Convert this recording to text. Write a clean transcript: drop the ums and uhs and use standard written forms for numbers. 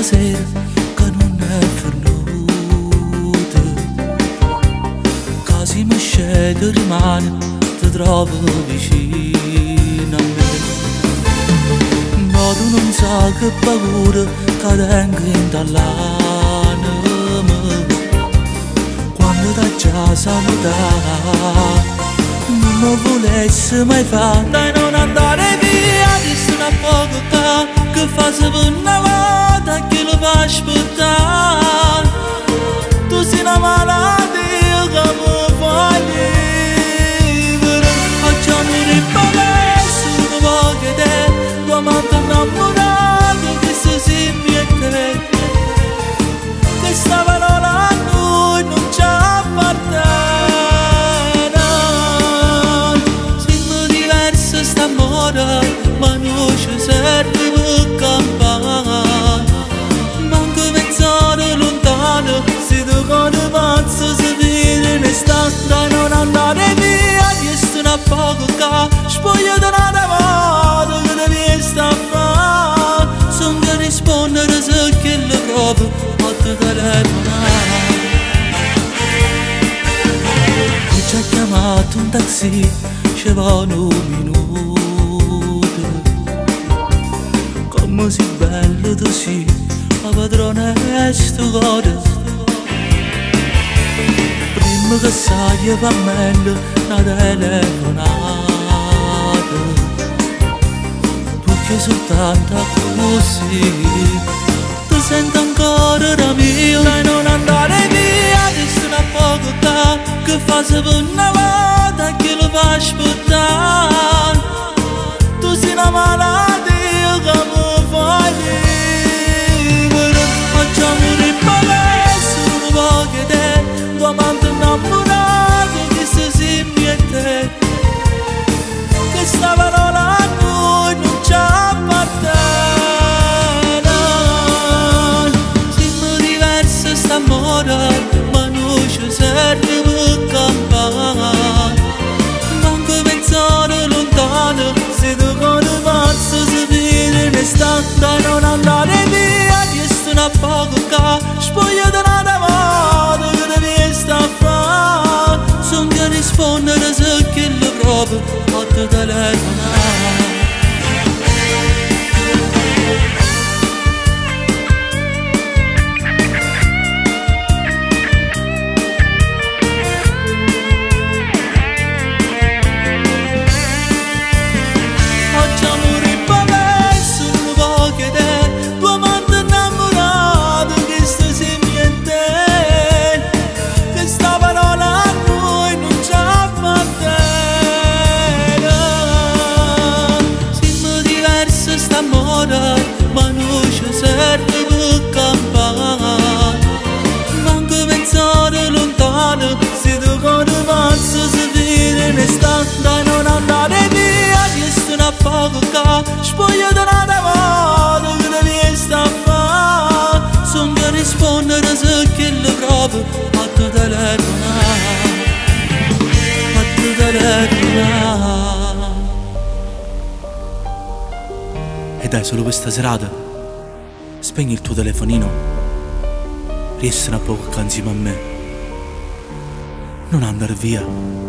stasera che non è venuta. Casi mi scende rimane, ti trovo vicino a me. Ma tu non sai che paura che tengo in dall'anima. Quando ti già salutare non mi volessi mai fare. Dai, non andare via, visto una poco che fa se per una volta che lo fa aspettare. Tu sei una malattia che mi fa vivere. Oggi mi rimpalessi un po' che te, tua amante innamorata che se simmi e te. Questa parola a noi non ci appartiene. Siamo diversi st'amore, ma non ci serve per campare. Manco mezz'ora lontano, se tu con pazzo si vede in estate. Non andare via, chiesto una poco che spoglia da una volta che devi stare a fare. Sono che rispondere se che lo provo a te telefonare. Ho già chiamato un taxi, ci vanno un minuto. Come sei bello tu sì, la padrona è sto cuore. Prima che sai va meglio una telefonata. Tu che soltanto così ti sento ancora da mio. Dai, non andare via, visto una poco che fa se per una volta che lo fa aspettare. Tu sei una malattia che mi fa vivere. Oggi mi rimpalessi un po' che te, tua amante innamorata che se simmi e te. Questa parola a noi non ci appartiene. Siamo diversi st'amore, ma non ci serve per campare. Manco mezz'ora lontano, se tu con pazzo si vede in estate. Dai, non andare via, chiesto una poco che spoglia da una volta che devi stare a fare. Sono che rispondere se che lo provo a te telefonare. Ma non ci serve per campare. Manco mezz'ora lontano, se tu con pazzo si vede in estate. Dai, non andare via, chiesto una poco che spoglia da una volta che devi stare a fare. Sono che rispondere se che lo provo a te telefonare. A te telefonare. E dai, solo questa serata spegni il tuo telefonino, riesci un poco insieme a me. Non andare via.